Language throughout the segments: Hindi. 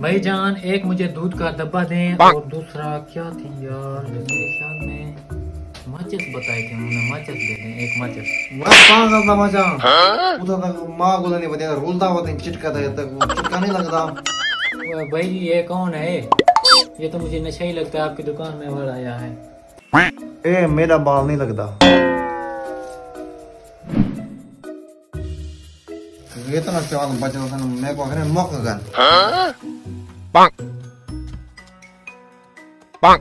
भाईजान एक मुझे दूध का डब्बा दें और दूसरा क्या थी यार, मेरे ख्याल में माचिस बताए थे उन्होंने, माचिस दे दें, एक माचिस। पागल था मचान, उधर तक माँ को नहीं बताया, रुलता हुआ दिन चिटका था, तक चिटका नहीं लगता। भाई ये कौन है? ये तो मुझे नशा ही लगता है, आपकी दुकान में वाला आया है। ए मेरा बाल नहीं लगता, इतना चाल बचा था मैं को कहने मौका गन पंक पंक।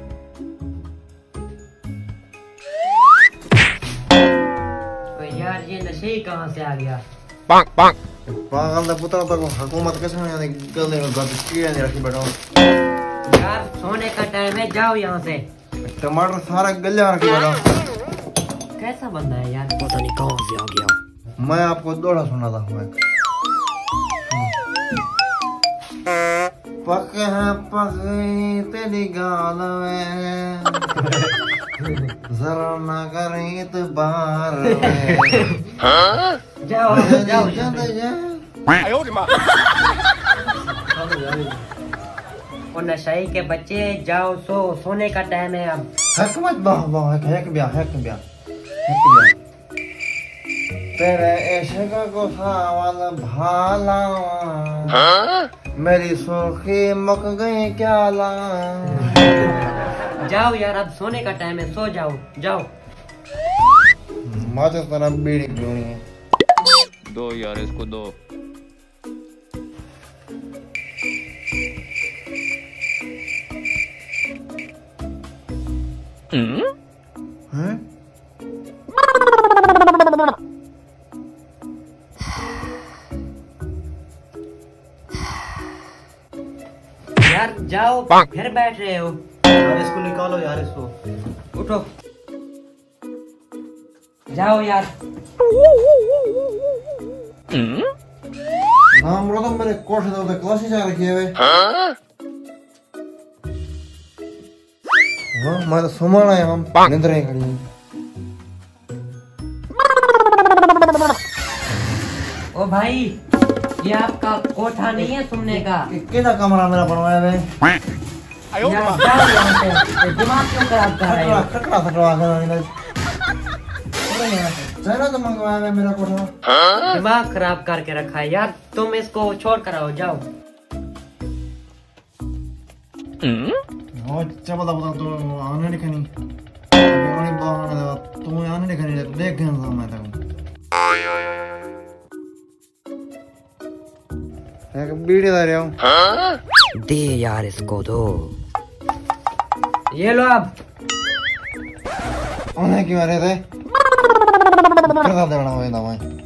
तो यार ये नशे ही कहाँ से आ गया? पंक पंक पागल का पुत्र तो हुकूमत कैसे नहीं गले में गद कीड़े नहीं रखी बैठा। यार सोने का टाइम है, जाओ यहाँ से। टमाटर सारा गले रखी बैठा। कैसा बंदा है यार, पता नहीं कहाँ से आ गया। मैं आपको दोड़ा सुना था, मैं पके है पके तेरी गाल में जरा ना करे तो बाहर में। जाओ जाओ वो नशाई के बच्चे, जाओ सोने का टाइम है अब। हकमत बाह बाह हक ब्याह तेरे इश्क को सावल भाला मेरी सुर्खी मुक गई क्या ला। जाओ यार अब सोने का टाइम है, सो जाओ जाओ। माचा तरह बीड़ी पीनी है। दो यार इसको दो। हैं? यार जाओ, फिर बैठ रहे हो। यार इसको निकालो यार, इसको उठो जाओ यार। नाम रो तो मेरे कोठे तो क्लास ही जा रखी है वे। हाँ मैं तो सुमाना है, हम निंद्र ही खड़ी हैं। ओ भाई ये आपका कोठा नहीं है सुनने का। कितना कमरा मेरा बनवाया वे? यार जाओ यहाँ से, दिमाग क्यों खराब कर रहे हो? खटरा खटरा कर चलो तो मंगवाया वे मेरा कोठा। दिमाग खराब करके रखा है यार, तुम इसको छोड़ कर आओ, जाओ। अच्छा बता बता तू आने नहीं खनी, तू आने नहीं खनी देख गया मैं तक एक बीड़ी ला रहा हूँ। दे यार इसको दो। ये लो अब। उन्हें क्यों आ रहे थे? क्या देना हुआ है?